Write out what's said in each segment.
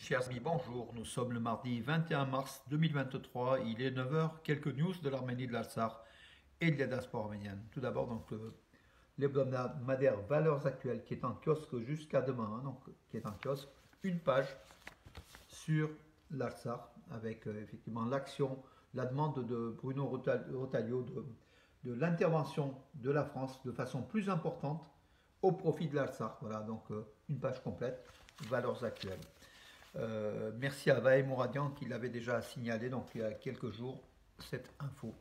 Chers amis, bonjour. Nous sommes le mardi 21 mars 2023. Il est 9 heures. Quelques news de l'Arménie, de l'Artsakh et de la diaspora arménienne. Tout d'abord, l'hebdomadaire Valeurs Actuelles qui est en kiosque jusqu'à demain, qui est en kiosque, une page sur l'Artsakh avec effectivement l'action, la demande de Bruno Retailleau de l'intervention de la France de façon plus importante au profit de l'Artsakh. Voilà, une page complète, Valeurs Actuelles. Merci à Vahe Mouradian qui l'avait déjà signalé donc il y a quelques jours cette info.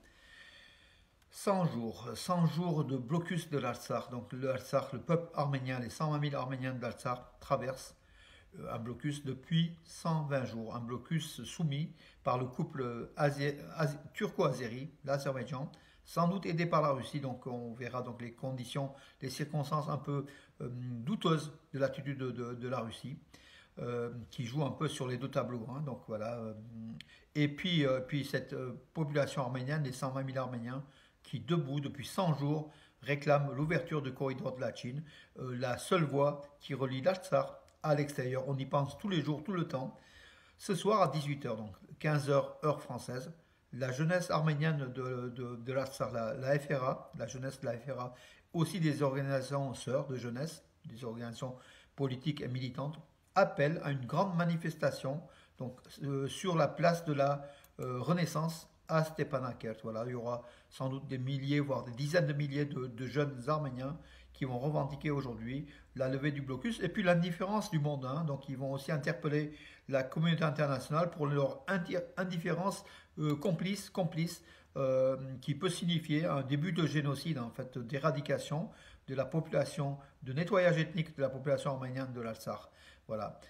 100 jours de blocus de l'Artsakh. Donc le peuple arménien, les 120 000 Arméniens de l'Artsakh traversent un blocus depuis 120 jours. Un blocus soumis par le couple turco-azéri, l'Azerbaïdjan, sans doute aidé par la Russie. Donc on verra donc les conditions, les circonstances un peu douteuses de l'attitude de la Russie. Qui joue un peu sur les deux tableaux. Donc voilà. Et puis cette population arménienne, les 120 000 Arméniens, qui debout depuis 100 jours réclament l'ouverture du corridor de la Chine, la seule voie qui relie l'Artsakh à l'extérieur. On y pense tous les jours, tout le temps. Ce soir à 18 h, donc 15 h heure française, la jeunesse arménienne de l'Artsakh, la FRA, la jeunesse de la FRA, aussi des organisations sœurs de jeunesse, des organisations politiques et militantes, appelle à une grande manifestation sur la place de la Renaissance à Stepanakert. Voilà, il y aura sans doute des milliers, voire des dizaines de milliers de jeunes Arméniens qui vont revendiquer aujourd'hui la levée du blocus et puis l'indifférence du monde. Donc ils vont aussi interpeller la communauté internationale pour leur indifférence complice qui peut signifier un début de génocide, en fait, d'éradication de la population, de nettoyage ethnique de la population arménienne de l'Artsakh. Voilà.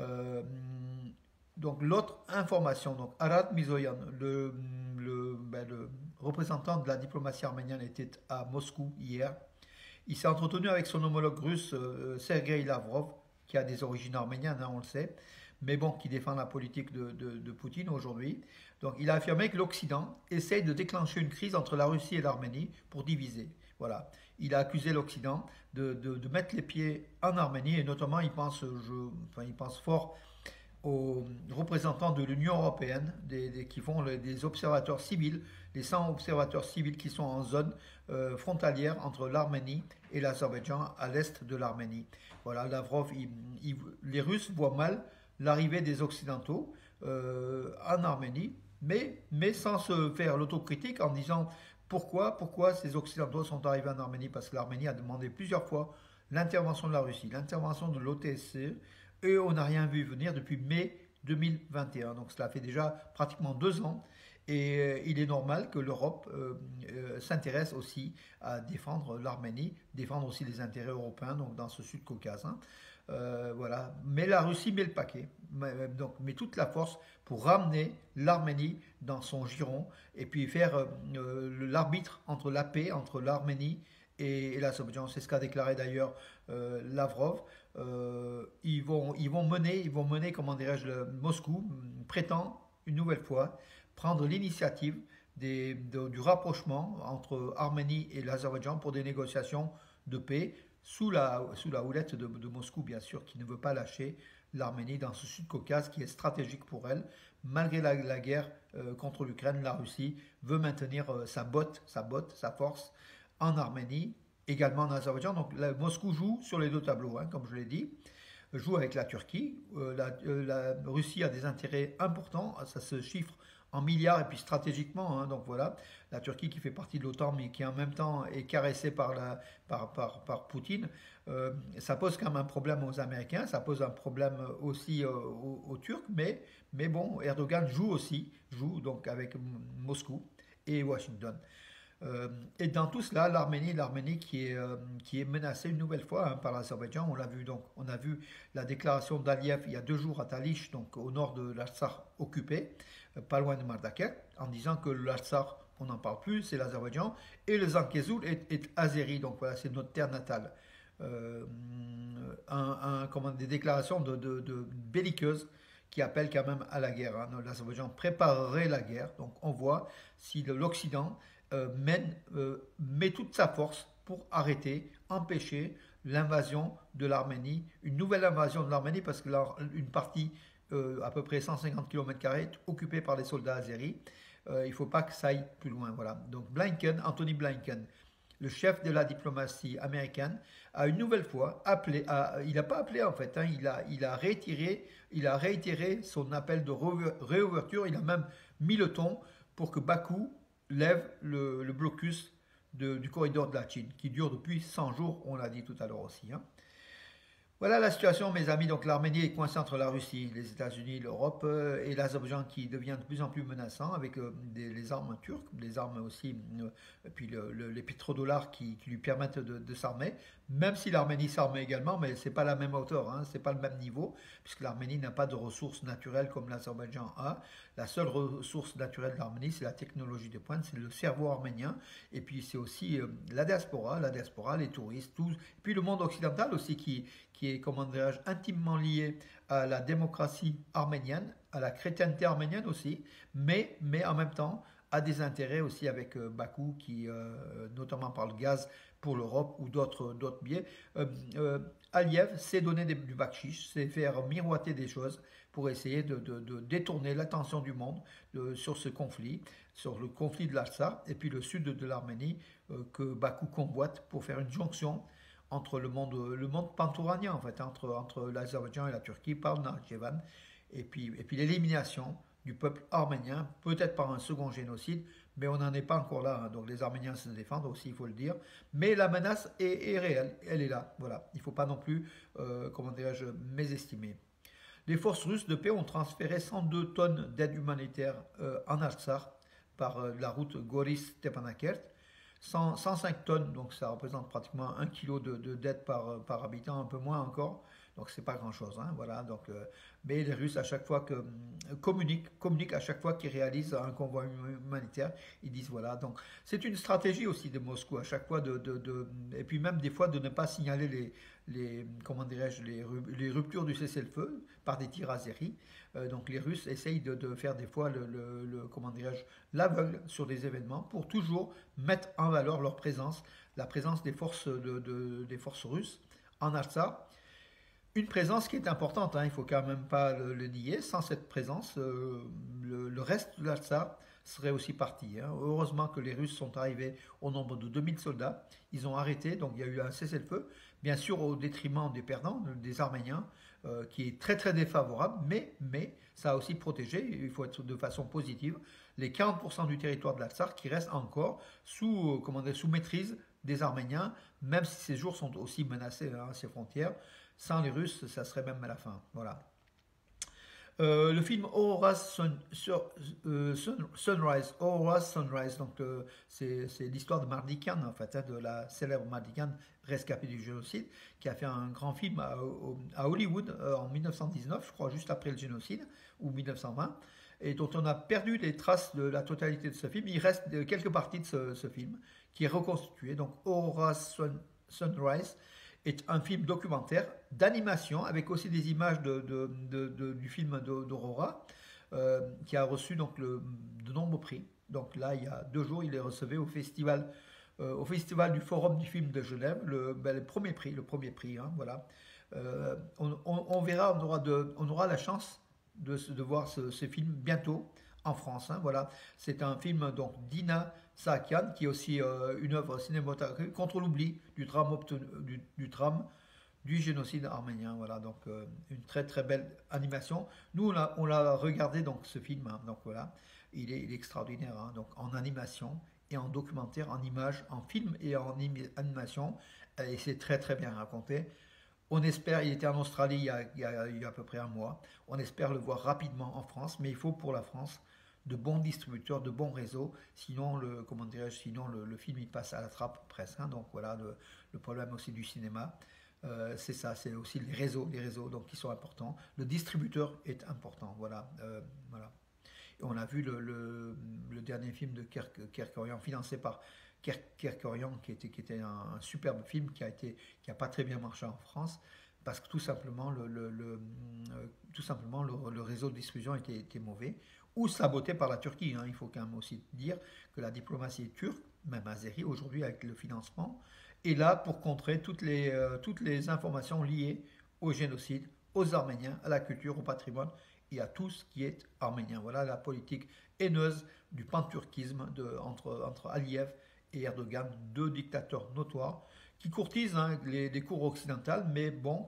Donc l'autre information, donc Arad Mizoyan, le représentant de la diplomatie arménienne, était à Moscou hier. Il s'est entretenu avec son homologue russe Sergei Lavrov, qui a des origines arméniennes, on le sait, mais bon, qui défend la politique de Poutine aujourd'hui. Donc il a affirmé que l'Occident essaye de déclencher une crise entre la Russie et l'Arménie pour diviser. Voilà. Il a accusé l'Occident de mettre les pieds en Arménie et notamment il pense fort aux représentants de l'Union européenne qui font des observateurs civils, les 100 observateurs civils qui sont en zone frontalière entre l'Arménie et l'Azerbaïdjan à l'est de l'Arménie. Voilà, Lavrov, les Russes voient mal l'arrivée des Occidentaux en Arménie, mais sans se faire l'autocritique en disant pourquoi ces Occidentaux sont arrivés en Arménie. Parce que l'Arménie a demandé plusieurs fois l'intervention de la Russie, l'intervention de l'OTSCE, et on n'a rien vu venir depuis mai 2021. Donc cela fait déjà pratiquement 2 ans. Et il est normal que l'Europe s'intéresse aussi à défendre l'Arménie, défendre aussi les intérêts européens donc dans ce Sud-Caucase. Voilà. Mais la Russie met le paquet, met toute la force pour ramener l'Arménie dans son giron et puis faire l'arbitre entre la paix entre l'Arménie et l'Azerbaïdjan. C'est ce qu'a déclaré d'ailleurs Lavrov. Ils vont mener, comment dirais-je, Moscou prétend une nouvelle fois prendre l'initiative du rapprochement entre Arménie et l'Azerbaïdjan pour des négociations de paix sous la houlette de Moscou, bien sûr, qui ne veut pas lâcher l'Arménie dans ce Sud-Caucase qui est stratégique pour elle. Malgré la guerre contre l'Ukraine, la Russie veut maintenir sa force en Arménie, également en Azerbaïdjan. Donc Moscou joue sur les deux tableaux, comme je l'ai dit, joue avec la Turquie. La Russie a des intérêts importants, ça se chiffre en milliards et puis stratégiquement. Donc voilà, la Turquie qui fait partie de l'OTAN mais qui en même temps est caressée par Poutine, ça pose quand même un problème aux Américains, ça pose un problème aussi aux Turcs, mais bon, Erdogan joue donc avec Moscou et Washington. Et dans tout cela, l'Arménie qui est menacée une nouvelle fois par l'Azerbaïdjan. On l'a vu donc, on a vu la déclaration d'Aliyev il y a 2 jours à Talish, donc au nord de l'Artsakh occupé, pas loin de Mardakert, en disant que l'Artsakh, on n'en parle plus, c'est l'Azerbaïdjan, et le Zangezur est azéri, donc voilà, c'est notre terre natale. Des déclarations de belliqueuses qui appellent quand même à la guerre. L'Azerbaïdjan préparerait la guerre, donc on voit si l'Occident met toute sa force pour arrêter, empêcher l'invasion de l'Arménie, une nouvelle invasion de l'Arménie, parce que une partie à peu près 150 km², occupée par les soldats azéris. Il ne faut pas que ça aille plus loin. Voilà. Donc Anthony Blinken, le chef de la diplomatie américaine, a une nouvelle fois appelé, il n'a pas appelé en fait, hein, il a réitéré son appel de réouverture, il a même mis le ton pour que Bakou lève le blocus du corridor de la Chine, qui dure depuis 100 jours, on l'a dit tout à l'heure aussi. Hein. Voilà la situation, mes amis. Donc l'Arménie est coincée entre la Russie, les États-Unis, l'Europe et l'Azerbaïdjan qui devient de plus en plus menaçant avec les armes turques, les armes aussi, et puis les pétrodollars qui lui permettent de s'armer. Même si l'Arménie s'arme également, mais c'est pas la même hauteur, hein, c'est pas le même niveau, puisque l'Arménie n'a pas de ressources naturelles comme l'Azerbaïdjan a. La seule ressource naturelle de l'Arménie, c'est la technologie de pointe, c'est le cerveau arménien, et puis c'est aussi la diaspora, les touristes, tout, et puis le monde occidental aussi qui est, comment dirais-je, intimement lié à la démocratie arménienne, à la chrétienté arménienne aussi, mais en même temps a des intérêts aussi avec Bakou, qui, notamment par le gaz pour l'Europe ou d'autres biais. Aliyev s'est donné du bakchiche, s'est faire miroiter des choses pour essayer de détourner l'attention du monde sur ce conflit, sur le conflit de l'Artsakh et puis le sud de l'Arménie que Bakou convoite pour faire une jonction entre le monde pantouranien, en fait, entre l'Azerbaïdjan et la Turquie par le Nakhchivan, et puis l'élimination du peuple arménien, peut-être par un second génocide, mais on n'en est pas encore là. Hein. Donc les Arméniens se défendent aussi, il faut le dire. Mais la menace est réelle, elle est là. Voilà. Il ne faut pas non plus, comment dirais-je, mésestimer. Les forces russes de paix ont transféré 102 tonnes d'aide humanitaire en Artsakh par la route Goris-Stepanakert. 105 tonnes, donc ça représente pratiquement 1 kilo de dette par habitant, un peu moins encore. Donc c'est pas grand-chose, hein, voilà. Donc, mais les Russes à chaque fois que communiquent à chaque fois qu'ils réalisent un convoi humanitaire, ils disent voilà. Donc c'est une stratégie aussi de Moscou à chaque fois et puis même des fois de ne pas signaler comment dirais-je les ruptures du cessez-le-feu par des tirs azéris. Donc les Russes essayent de faire des fois comment dirais-je l'aveugle sur des événements pour toujours mettre en valeur leur présence, la présence des forces des forces russes en Artsakh. Une présence qui est importante, hein, il ne faut quand même pas le nier. Sans cette présence, le reste de l'Artsakh serait aussi parti. Hein. Heureusement que les Russes sont arrivés au nombre de 2000 soldats. Ils ont arrêté, donc il y a eu un cessez-le-feu, bien sûr au détriment des perdants, des Arméniens, qui est très très défavorable, mais ça a aussi protégé, il faut être de façon positive, les 40% du territoire de l'Artsakh qui reste encore sous maîtrise des Arméniens, même si ces jours sont aussi menacés, hein, ces frontières. Sans les Russes, ça serait même à la fin. Voilà. Le film Sunrise, donc c'est l'histoire de Mardikan, en fait, hein, de la célèbre Mardikan rescapée du génocide, qui a fait un grand film à Hollywood en 1919, je crois, juste après le génocide, ou 1920, et dont on a perdu les traces de la totalité de ce film. Il reste quelques parties de ce film qui est reconstitué. Donc Sunrise est un film documentaire d'animation avec aussi des images du film d'Aurora qui a reçu donc de nombreux prix. Donc là, il y a 2 jours, il est recevé au festival du Forum du film de Genève, le premier prix, hein, voilà. On verra, on aura la chance de voir ce film bientôt en France. Hein, voilà. C'est un film donc d'Ina Saakian, qui est aussi une œuvre cinématographique contre l'oubli du drame du génocide arménien. Voilà, donc une très très belle animation. Nous, on l'a regardé donc ce film. Hein, donc voilà, il est extraordinaire. Hein, donc en animation et en documentaire, en images, en film et en animation, et c'est très très bien raconté. On espère, il était en Australie il y a à peu près un mois. On espère le voir rapidement en France, mais il faut pour la France de bons distributeurs, de bons réseaux, sinon sinon le film il passe à la trappe presque. Hein, donc voilà le problème aussi du cinéma. C'est ça, c'est aussi les réseaux donc qui sont importants. Le distributeur est important, voilà. Voilà. Et on a vu le dernier film de Kerkorian, financé par Kerkorian, qui était un superbe film qui a pas très bien marché en France, parce que tout simplement le réseau de distribution était mauvais, ou saboté par la Turquie. Hein. Il faut quand même aussi dire que la diplomatie turque, même azérie aujourd'hui avec le financement, est là pour contrer toutes les informations liées au génocide, aux Arméniens, à la culture, au patrimoine et à tout ce qui est arménien. Voilà la politique haineuse du panturquisme entre Aliyev et Erdogan, deux dictateurs notoires qui courtisent les cours occidentales, mais bon,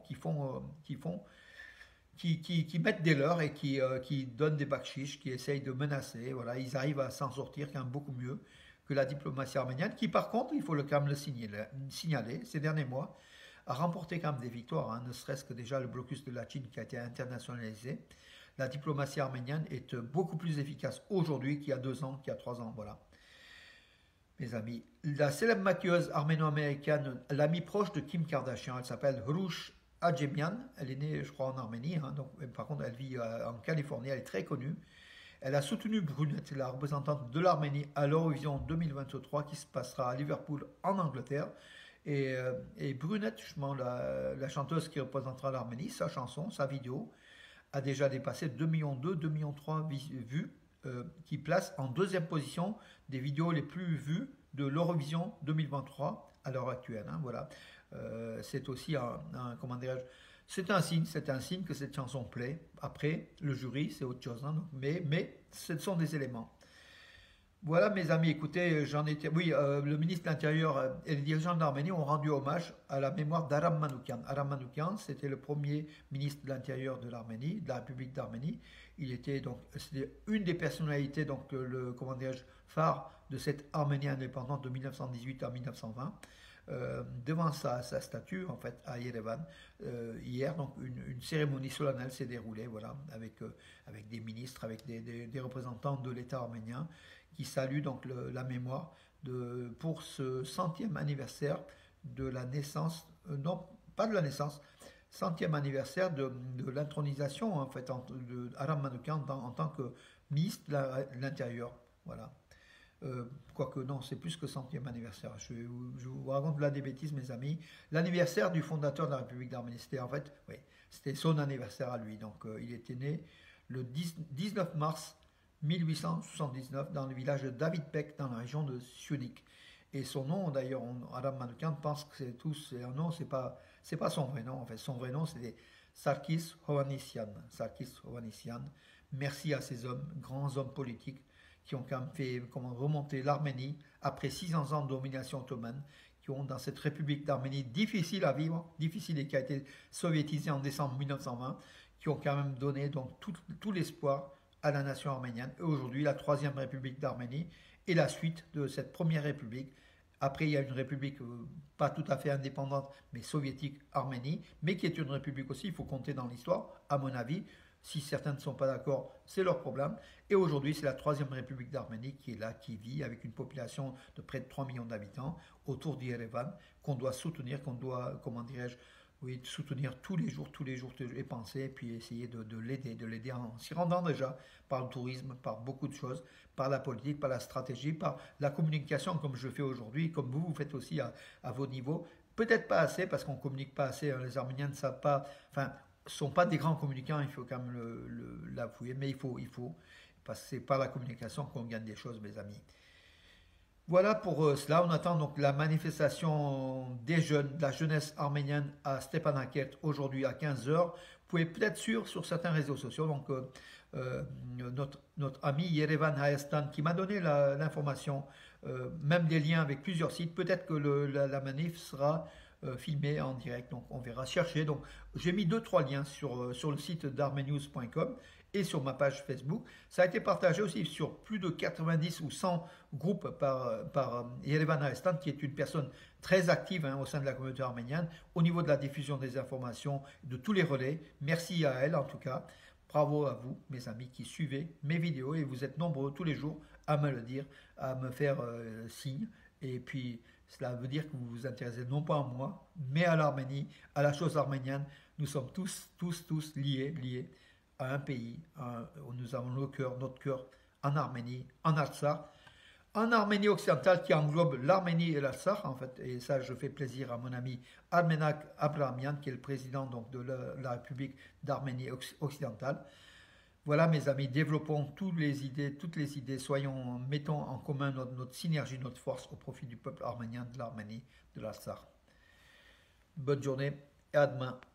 qui mettent des leurs et qui donnent des bakchiches, qui essayent de menacer. Voilà, ils arrivent à s'en sortir quand même beaucoup mieux que la diplomatie arménienne, qui par contre, il faut quand même le signaler, ces derniers mois, a remporté quand même des victoires, ne serait-ce que déjà le blocus de la Chine qui a été internationalisé. La diplomatie arménienne est beaucoup plus efficace aujourd'hui qu'il y a 2 ans, qu'il y a 3 ans. Voilà. Mes amis, la célèbre maquilleuse arméno-américaine, l'amie proche de Kim Kardashian, elle s'appelle Hrush Adjemian, elle est née, je crois, en Arménie, donc, par contre, elle vit en Californie, elle est très connue. Elle a soutenu Brunette, la représentante de l'Arménie, à l'Eurovision 2023 qui se passera à Liverpool, en Angleterre. Et Brunette, justement, la chanteuse qui représentera l'Arménie, sa chanson, sa vidéo, a déjà dépassé 2,2 millions, 2,3 millions vues, qui place en 2e position des vidéos les plus vues de l'Eurovision 2023 à l'heure actuelle. Voilà. C'est aussi comment dirais-je, c'est un signe que cette chanson plaît. Après, le jury, c'est autre chose, mais ce sont des éléments. Voilà, mes amis, écoutez, oui, le ministre de l'Intérieur et les dirigeants de l'Arménie ont rendu hommage à la mémoire d'Aram Manoukian. Aram Manoukian, c'était le premier ministre de l'Intérieur de l'Arménie, de la République d'Arménie. C'était une des personnalités, donc comment dirais-je, phare de cette Arménie indépendante de 1918 à 1920. Devant sa statue, en fait, à Yerevan, hier, donc une cérémonie solennelle s'est déroulée, voilà, avec des ministres, avec des représentants de l'État arménien, qui salue donc la mémoire pour ce 100e anniversaire de la naissance, non, pas de la naissance, 100e anniversaire de l'intronisation en fait de Aram Manoukian en tant que ministre de l'Intérieur. Voilà. Quoique non, c'est plus que 100e anniversaire. Je vous raconte là des bêtises, mes amis. L'anniversaire du fondateur de la République d'Arménie, c'était en fait, oui, c'était son anniversaire à lui. Donc il était né le 19 mars 1879 dans le village de Davidpek dans la région de Sionik. Et son nom, d'ailleurs, Aram Manoukian pense que c'est un nom, c'est pas son vrai nom. En fait, son vrai nom, c'était Sarkis Hovhannisyan. Sarkis Hovhannisyan. Merci à ces hommes, grands hommes politiques, qui ont quand même fait remonter l'Arménie après 600 ans de domination ottomane, qui ont dans cette République d'Arménie difficile à vivre, difficile et qui a été soviétisée en décembre 1920, qui ont quand même donné donc tout l'espoir à la nation arménienne. Et aujourd'hui, la 3e République d'Arménie est la suite de cette première République. Après, il y a une République pas tout à fait indépendante, mais soviétique, Arménie, mais qui est une République aussi, il faut compter dans l'histoire, à mon avis. Si certains ne sont pas d'accord, c'est leur problème. Et aujourd'hui, c'est la 3e République d'Arménie qui est là, qui vit avec une population de près de 3 millions d'habitants autour d'Yerevan, qu'on doit soutenir, qu'on doit, comment dirais-je, oui, soutenir tous les jours et penser, et puis essayer de l'aider en s'y rendant déjà par le tourisme, par beaucoup de choses, par la politique, par la stratégie, par la communication comme je fais aujourd'hui, comme vous faites aussi à vos niveaux. Peut-être pas assez, parce qu'on ne communique pas assez, les Arméniens ne savent pas, enfin, sont pas des grands communicants, il faut quand même l'avouer, mais il faut, parce que c'est par la communication qu'on gagne des choses, mes amis. Voilà pour cela. On attend donc la manifestation des jeunes, de la jeunesse arménienne à Stepanakert aujourd'hui à 15 heures. Vous pouvez peut-être suivre sur certains réseaux sociaux. Donc, notre ami Yerevan Hayastan qui m'a donné l'information, même des liens avec plusieurs sites. Peut-être que la manif sera filmée en direct. Donc, on verra. Chercher. Donc, j'ai mis 2-3 liens sur le site d'armenews.com et sur ma page Facebook. Ça a été partagé aussi sur plus de 90 ou 100 groupes par Yerevan Hayastan, qui est une personne très active au sein de la communauté arménienne, au niveau de la diffusion des informations, de tous les relais. Merci à elle en tout cas. Bravo à vous, mes amis, qui suivez mes vidéos, et vous êtes nombreux tous les jours à me le dire, à me faire signe. Et puis, cela veut dire que vous vous intéressez non pas à moi, mais à l'Arménie, à la chose arménienne. Nous sommes tous liés à un pays, où nous avons notre cœur en Arménie, en Artsakh, en Arménie occidentale qui englobe l'Arménie et l'Artsakh en fait. Et ça, je fais plaisir à mon ami Armenak Abrahamian, qui est le président donc, de la République d'Arménie occidentale. Voilà, mes amis, développons toutes les idées, mettons en commun notre synergie, notre force au profit du peuple arménien, de l'Arménie, de l'Artsakh. Bonne journée et à demain.